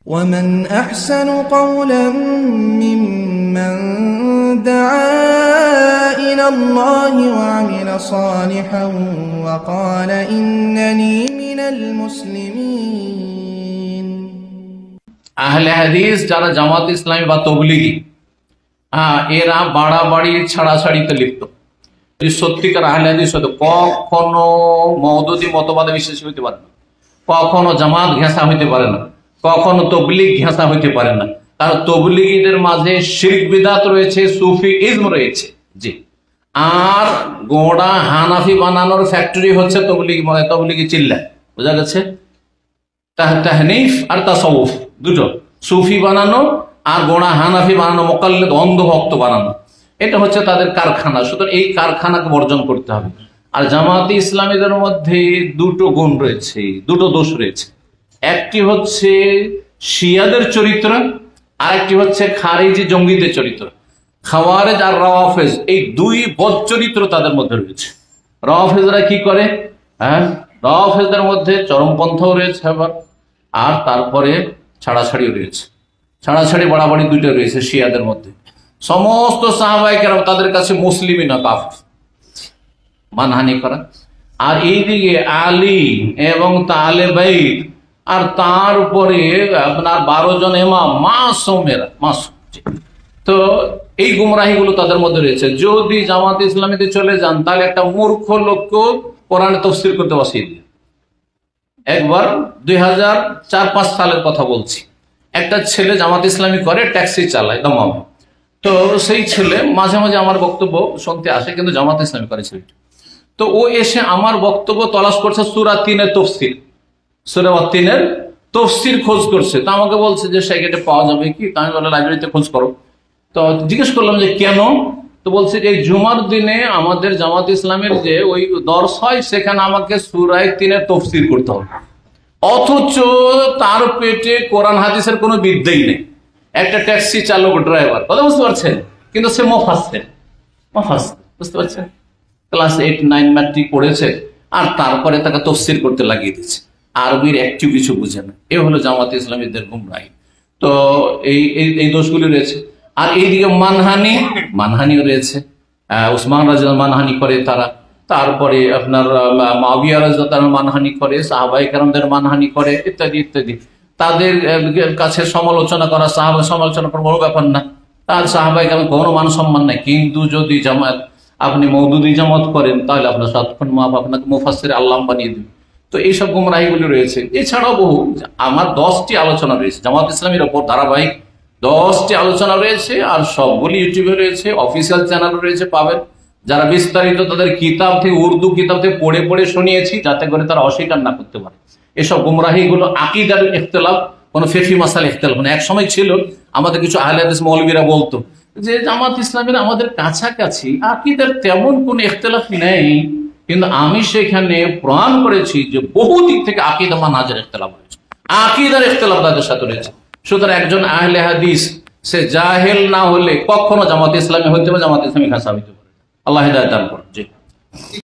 ومن أحسن قولا ممن دعا إلى الله وعمل صالحا وقال إنني من المسلمين। আহলে হাদিস যারা জামাত ইসলামী বা তবলিগি এরা বাড়াবাড়ি ছাড়াছাড়িতে লিপ্ত। সত্যিকার আহলে হাদিস হতো কখনো মওদুদি মতবাদে বিশ্বাসী হইতে পারে না, কখনো জামাত ঘেঁষা হইতে পারে না, কখনো তবলিগ ঘেঁষা হইতে পারে না। কারণ তবলিগীদের মাঝে শিরক বিদআত রয়েছে, সুফি ইজম রয়েছে। জি, আর গোড়া হানাফি বানানোর ফ্যাক্টরি হচ্ছে তবলিগি চিল্লা। বোঝা গেছে? তাহনিফ আর তাসাউফ দুটো, সুফি বানানো আর গোড়া হানাফি বানানো, মোকাল্লেদ অন্ধভক্ত বানানো, এটা হচ্ছে তাদের কারখানা। সুতরাং এই কারখানাকে বর্জন করতে হবে। আর জামাতে ইসলামীদের মধ্যে দুটো গুণ রয়েছে, দুটো দোষ রয়েছে। একটি হচ্ছে শিয়াদের চরিত্র, আর একটি হচ্ছে খারিজি জঙ্গিদের চরিত্র। খাওয়ারেজ আর রাওয়াফেজ, এই দুই বদ চরিত্র তাদের মধ্যে রয়েছে। রাওয়াফেজরা কি করে? রাওয়াফেজদের মধ্যে চরমপন্থাও রয়েছে আবার, আর তারপরে ছাড়াছাড়িও রয়েছে। ছাড়াছাড়ি বাড়াবাড়ি দুইটা রয়েছে শিয়াদের মধ্যে। সমস্ত সাহাবায়ে কেরাম তাদের কাছে মুসলিমই না, কাফির, মানহানি করা। আর এইদিকে আলী এবং তাহলে বাইত আর তার উপরে আপনার 12 জন ইমাম মাসুমেরা, মাসুম। তো এই গুমরাহিগুলো তাদের মধ্যে রয়েছে। যদি জামাত ইসলামীতে চলে যান তাহলে একটা মূর্খ লোককে কোরআনে তাফসীর করতে বসিয়ে দিয়ে। একবার 2004-5 সালের কথা বলছি, একটা ছেলে জামাত ইসলামী করে, ট্যাক্সি চালায় দমাম। তো সেই ছেলে মাঝে মাঝে আমার বক্তব্য শুনতে আসে, কিন্তু জামাত ইসলামী করে ছেলেটা। তো ও এসে আমার বক্তব্য তলাশ করছে, সূরা 3-এর তফসির, সূরা 3-এর তফসির খোঁজ করছে। তো আমাকে বলছে যে সেটা পাওয়া যাবে কি? আমি বললাম লাইব্রেরিতে খোঁজ করো। তো জিজ্ঞেস করলাম যে কেন? তো বলছে যে এই জুমার দিনে আমাদের জামাত ইসলামের যে ওই দর্শ হয়, সেখানে আমাকে সূরা 3-এর তফসির করতে হবে, অথচ তার পেটে কোরআন হাদিসের কোনো বিদ্যাই নেই। একটা ট্যাক্সি চালক, ড্রাইভার, কথা বুঝতে পারছেন? কিন্তু সে মুফাসসির, বুঝতে পারছেন? ক্লাস 8-9 ম্যাট্রিক পড়েছে, আর তারপরে তাকে তফসির করতে লাগিয়ে দিচ্ছে। আরবির একটু কিছু বুঝে না। এ হলো জামাত ইসলামীদের গুমরাহি। তো এই দোষগুলি রয়েছে। আর এইদিকে মানহানিও রয়েছে। উসমান রাদিয়াল্লাহু মানহানি করে তারা, তারপরে আপনার মুআবিয়া রাদিয়াল্লাহু মানহানি করে, সাহাবায়ে কেরামদের মানহানি করে, ইত্যাদি ইত্যাদি। তাদের কাছে সমালোচনা করা, সাহাবা সমালোচনা করা বড় ব্যাপার না, তার সাহাবায়ে কেরাম কোনো মান সম্মান নাই। কিন্তু যদি জামাত আপনি মওদুদি জামাত করেন, তাহলে আপনার সাতক্ষণ মাপ আপনাকে মুফাসসির আল্লাম বানিয়ে দেবে। তো এইসব গুমরাহিগুলি রয়েছে। এছাড়াও বহু, আমার 10টি আলোচনা রয়েছে জামাত ইসলামীর ওপর, ধারাবাহিক 10টি আলোচনা রয়েছে, আর সবগুলি ইউটিউবে রয়েছে, অফিসিয়াল চ্যানেল রয়েছে, পাবেন। যারা বিস্তারিত তাদের কিতাব থেকে, উর্দু কিতাব থেকে পড়ে পড়ে শুনিয়েছি, যাতে করে তারা অস্বীকার না করতে পারে। এসব গুমরাহিগুলো আকীদার ইখতিলাফ, কোনো ফিকহি মাসালা ইখতিলাফ না। এক সময় ছিল আমাদের কিছু আহলে হাদিস মৌলবীরা বলতো যে জামাত ইসলামীর আমাদের কাছাকাছি আকীদার তেমন কোনো ইখতিলাফ নেই, কিন্তু আমি সেখানে প্রমাণ করেছি যে বহু দিক থেকে আকীদা মানহাজের ইখতিলাফ রয়েছে, আকীদার ইখতিলাফ তাদের সাথে রয়েছে। সুতরাং একজন আহলে হাদিস সে জাহেল না হলে কখনো জামাত ইসলামী হইতে পারে, জামাত ইসলামী খাসা হইতে পারে। আল্লাহ হিদায়াত দান করুন। জি।